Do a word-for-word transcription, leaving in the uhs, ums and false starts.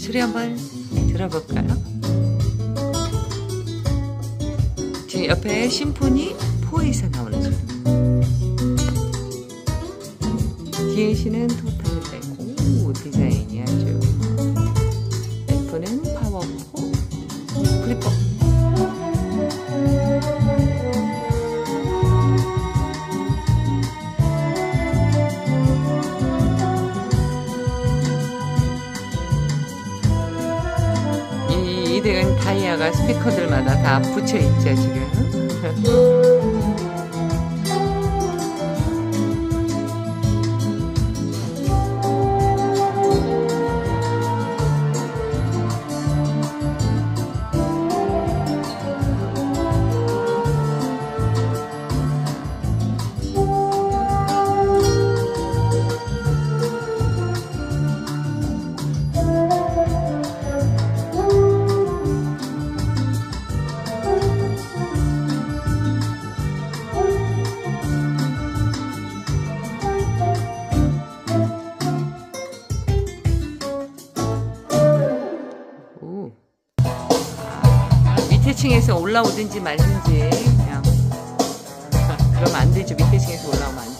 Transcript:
소리 한번 들어볼까요? 지금 옆에 심포니 포에서 나오는 소리. 디에이씨는 토탈을 빼고 디자인이 아주 F는 파워포 플립법. 이 덱은 다이아가 스피커들마다 다 붙여있죠 지금. 밑에 층에서 올라오든지 말든지 그냥 그러면 안 되죠. 밑에 층에서 올라오면 안 되죠.